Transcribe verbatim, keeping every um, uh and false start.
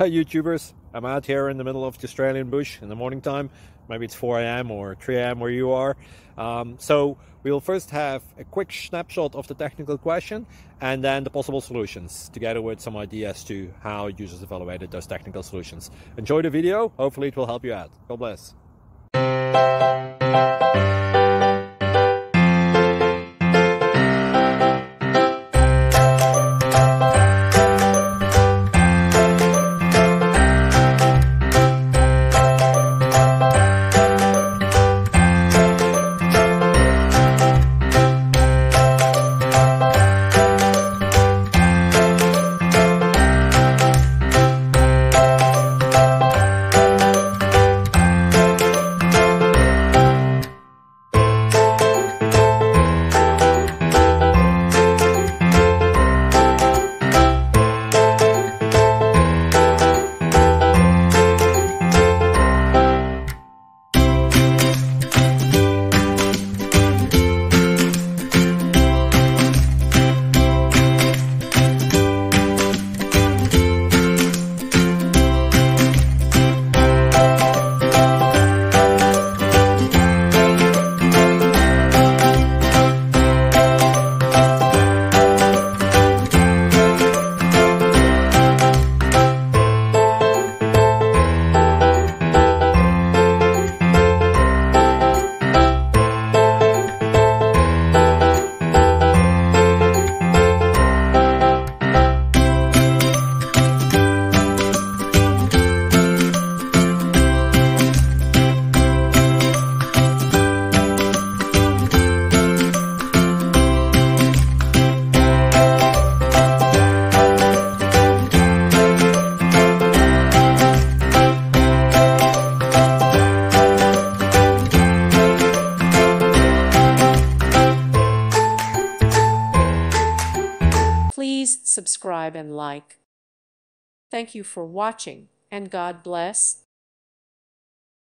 Hi YouTubers, I'm out here in the middle of the Australian bush in the morning time. Maybe it's four A M or three A M where you are. Um, so we'll first have a quick snapshot of the technical question and then the possible solutions, together with some ideas to how users evaluated those technical solutions. Enjoy the video, hopefully it will help you out. God bless. Please subscribe and like. Thank you for watching, and God bless.